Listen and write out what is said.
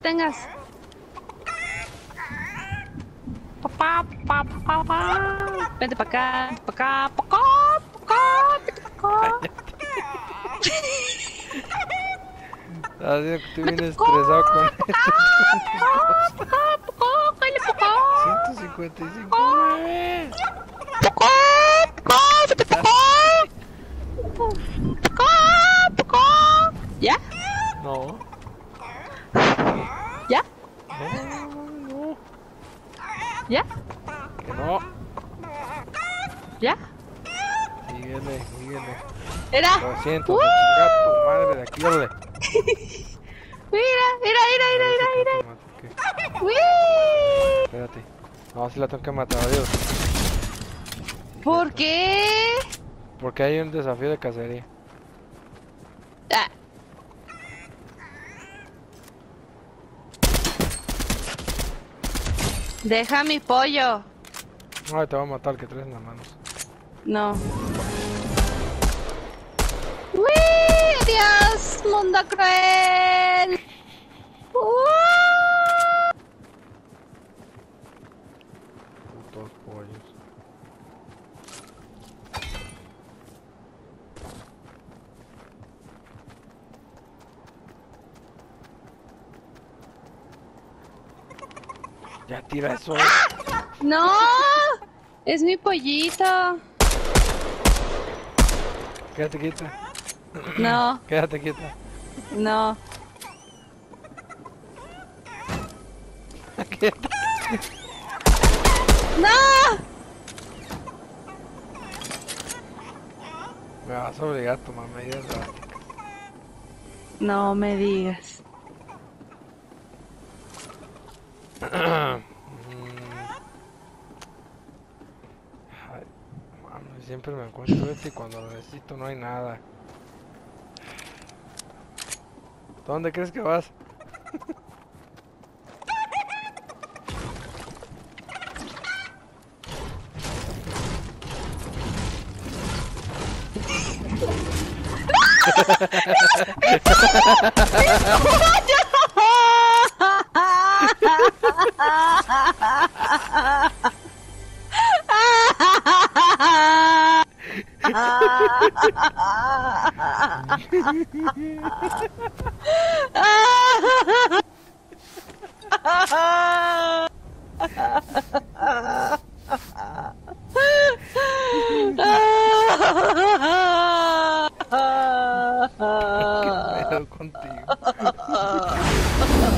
tengas. Papá, papá, papá. Vente para acá, para acá, para acá, vente para acá. Estás viendo que estoy bien estresado con esto. 155 9. ¿Ya? No. ¿Ya? No. ¿Ya? Que no. ¿Ya? Síguele. Mira. Lo siento, chinga tu madre de aquí, órale. Mira. ¿Qué? ¡Uy! Espérate. No, si la tengo que matar, adiós. ¿Por qué? Porque hay un desafío de cacería. Ah. Deja mi pollo. Ay, te voy a matar, que traes en las manos. No. ¡Uy! ¡Adiós, mundo cruel! Putos pollos. Ya tira eso. ¡No! Es mi pollito. Quédate quieta. No, Quédate quieta. no. Quieta. ¡No! Me vas a obligar a tomar medidas drásticas. No me digas. Ay, mami, siempre me encuentro esto y cuando lo necesito no hay nada. ¿Dónde crees que vas? ¿Qué pedo contigo?